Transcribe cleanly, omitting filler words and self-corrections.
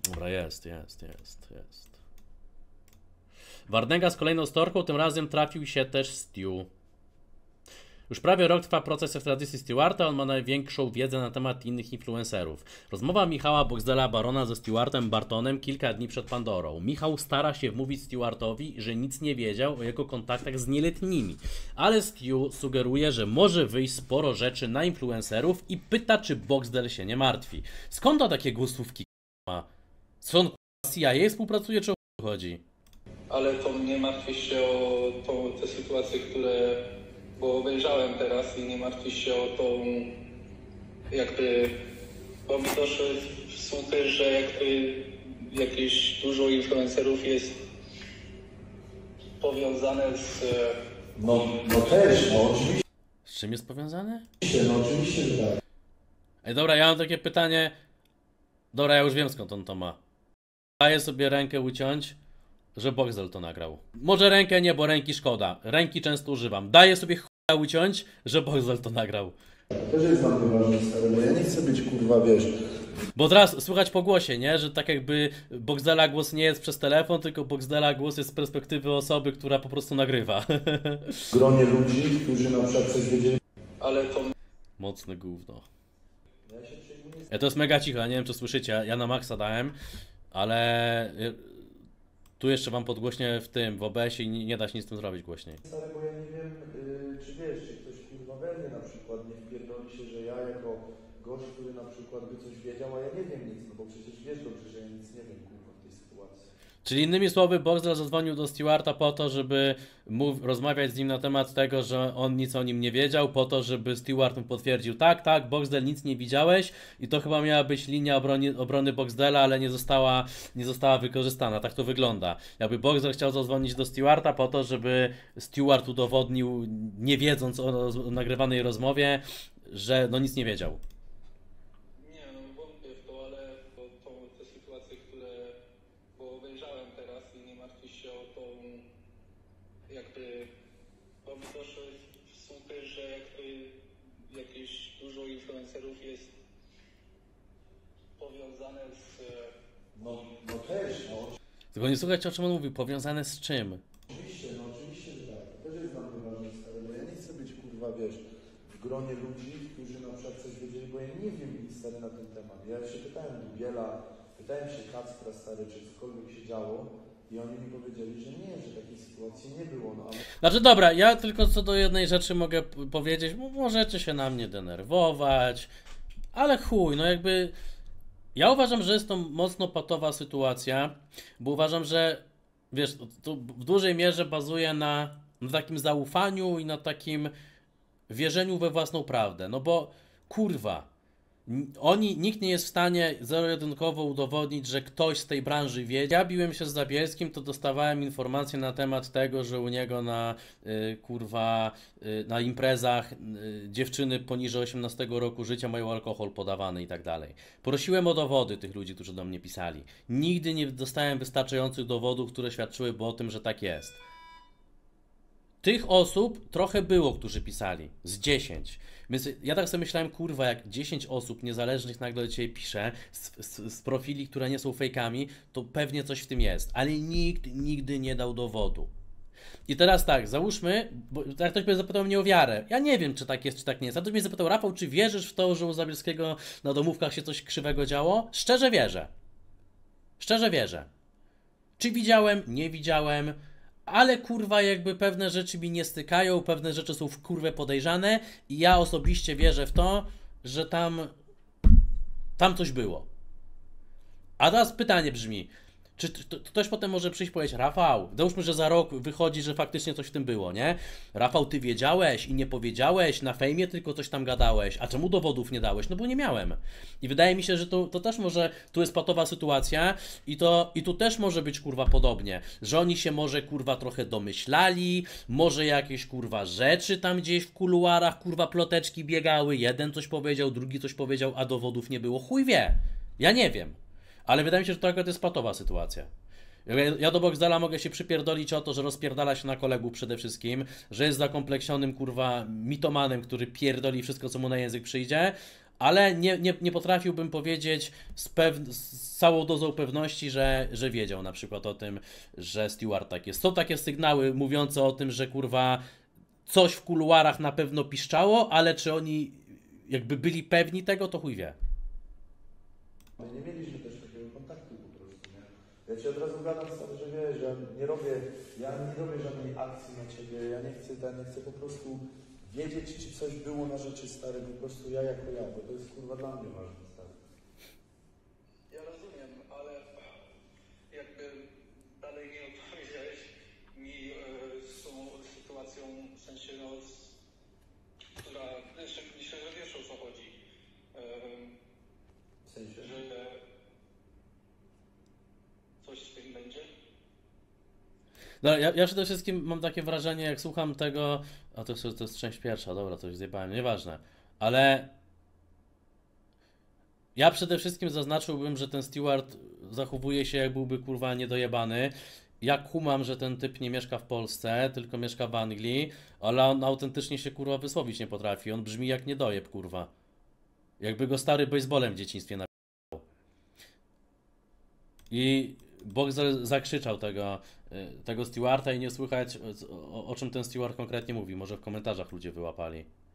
Dobra, jest. Wardęga z kolejną storką, tym razem trafił się też Stu. Już prawie rok trwa proces ekstradycji Stewarta, on ma największą wiedzę na temat innych influencerów. Rozmowa Michała Boxdela Barona ze Stewartem Bartonem kilka dni przed Pandorą. Michał stara się wmówić Stewartowi, że nic nie wiedział o jego kontaktach z nieletnimi. Ale Stu sugeruje, że może wyjść sporo rzeczy na influencerów i pyta, czy Boxdel się nie martwi. Skąd to takie głosówki ma? Co on CIA współpracuje, czy o co chodzi? Ale to nie martwię się o te sytuacje, które... Bo obejrzałem teraz i nie martwię się o tą... Jakby... Bo mi doszły słuchy, że jakby jakieś dużo influencerów jest powiązane z... No też, no oczywiście. Z czym jest powiązane? No oczywiście, że tak. Ej, dobra, ja mam takie pytanie. Dobra, ja już wiem, skąd on to ma. Daję sobie rękę uciąć, że Boxdel to nagrał. Może rękę nie, bo ręki szkoda. Ręki często używam. Daję sobie chuja uciąć, że Boxdel to nagrał. Też jest dla mnie ważne, stary, bo ja nie chcę być, kurwa, wiesz... Bo teraz słychać po głosie, nie? Że tak jakby Boxdela głos nie jest przez telefon, tylko Boxdela głos jest z perspektywy osoby, która po prostu nagrywa. W gronie ludzi, którzy na przykład coś wiedzieli... Ale to... Mocne gówno. To jest mega cicho, ja nie wiem, czy słyszycie. Ja na maksa dałem, ale... Tu jeszcze wam podgłośnie w OBS-ie i nie da się nic z tym zrobić głośniej. Stary, bo ja nie wiem, czy wiesz, czy ktoś kurwa we mnie na przykład nie wpierdoli się, że ja jako gość, który na przykład by coś wiedział, a ja nie wiem nic, no bo przecież wiesz dobrze, że ja nic nie wiem, kurwa, w tej sytuacji. Czyli innymi słowy, Boxdel zadzwonił do Stewarta po to, żeby rozmawiać z nim na temat tego, że on nic o nim nie wiedział, po to, żeby Stewart mu potwierdził, tak, Boxdel, nic nie widziałeś i to chyba miała być linia obrony Boxdela, ale nie została wykorzystana, tak to wygląda. Jakby Boxdel chciał zadzwonić do Stewarta po to, żeby Stewart udowodnił, nie wiedząc o nagrywanej rozmowie, że no nic nie wiedział. Nie, no wątpię w to, ale to te sytuacje, które... Bo obejrzałem teraz i nie martwię się o tą... Jakby... Bo mi doszły słuchy, że jakby jakieś dużo influencerów jest powiązane z... No też, no Tylko nie słuchajcie, o czym on mówił, powiązane z czym? oczywiście, że tak. To też jest dla mnie ważne, stary, bo ja nie chcę być, kurwa, wiesz, w gronie ludzi, którzy na przykład coś wiedzieli, bo ja nie wiem nic, stary, na ten temat. Ja się pytałem Dubiela, pytałem się Kacpra, stary, czy cokolwiek się działo i oni mi powiedzieli, że nie, że takiej sytuacji nie było, no ale... Znaczy dobra, ja tylko co do jednej rzeczy mogę powiedzieć, możecie się na mnie denerwować, ale chuj, no jakby... Ja uważam, że jest to mocno patowa sytuacja, bo uważam, że wiesz, to w dużej mierze bazuje na takim zaufaniu i na takim wierzeniu we własną prawdę, no bo kurwa, nikt nie jest w stanie zero-jedynkowo udowodnić, że ktoś z tej branży wie. Ja biłem się z Zabielskim, to dostawałem informacje na temat tego, że u niego na imprezach dziewczyny poniżej 18 roku życia mają alkohol podawany i tak dalej. Prosiłem o dowody tych ludzi, którzy do mnie pisali. Nigdy nie dostałem wystarczających dowodów, które świadczyłyby o tym, że tak jest. Tych osób trochę było, którzy pisali. Z 10. Więc ja tak sobie myślałem, kurwa, jak 10 osób niezależnych nagle do Ciebie pisze z profili, które nie są fejkami, to pewnie coś w tym jest. Ale nikt nigdy nie dał dowodu. I teraz tak, załóżmy, bo jak ktoś by zapytał mnie o wiarę. Ja nie wiem, czy tak jest, czy tak nie jest. A ktoś mnie zapytał, Rafał, czy wierzysz w to, że u Zabielskiego na domówkach się coś krzywego działo? Szczerze wierzę. Szczerze wierzę. Czy widziałem? Nie widziałem. Ale kurwa jakby pewne rzeczy mi nie stykają, pewne rzeczy są w kurwę podejrzane i ja osobiście wierzę w to, że tam coś było. A teraz pytanie brzmi, czy ktoś potem może przyjść i powiedzieć, Rafał, załóżmy, że za rok wychodzi, że faktycznie coś w tym było, nie? Rafał, ty wiedziałeś i nie powiedziałeś, na fejmie tylko coś tam gadałeś, a czemu dowodów nie dałeś? No bo nie miałem. I wydaje mi się, że to też może, tu jest patowa sytuacja i tu też może być kurwa podobnie, że oni się może kurwa trochę domyślali, może jakieś kurwa rzeczy tam gdzieś w kuluarach kurwa ploteczki biegały, jeden coś powiedział, drugi coś powiedział, a dowodów nie było, chuj wie. Ja nie wiem. Ale wydaje mi się, że to akurat jest patowa sytuacja. Ja do Boxdela mogę się przypierdolić o to, że rozpierdala się na kolegów przede wszystkim, że jest zakompleksionym kurwa mitomanem, który pierdoli wszystko, co mu na język przyjdzie, ale nie potrafiłbym powiedzieć z całą dozą pewności, że wiedział na przykład o tym, że Stewart tak jest. Są takie sygnały mówiące o tym, że kurwa coś w kuluarach na pewno piszczało, ale czy oni jakby byli pewni tego, to chuj wie. My nie mieliśmy też takiego kontaktu po prostu, nie? Ja ci od razu gadam stary, że wiesz, ja nie robię żadnej akcji na ciebie, ja nie chcę po prostu wiedzieć, czy coś było na rzeczy stary, po prostu ja jako ja, bo to jest kurwa dla mnie ważne, stary. Ja rozumiem, ale jakby dalej nie odpowiedziałeś mi z tą sytuacją, w sensie no, która, myślę, że wiesz o co chodzi. W sensie, Że coś z tym będzie? No, ja przede wszystkim mam takie wrażenie, jak słucham tego, a to jest część pierwsza, dobra, to już zjebałem, nieważne, ale ja przede wszystkim zaznaczyłbym, że ten Stewart zachowuje się jak byłby kurwa niedojebany. Ja kumam, że ten typ nie mieszka w Polsce, tylko mieszka w Anglii, ale on autentycznie się kurwa wysłowić nie potrafi, on brzmi jak niedojeb kurwa. Jakby go stary baseballem w dzieciństwie napisał. I Boxer zakrzyczał tego Stewarta i nie słychać o czym ten Stewart konkretnie mówi. Może w komentarzach ludzie wyłapali.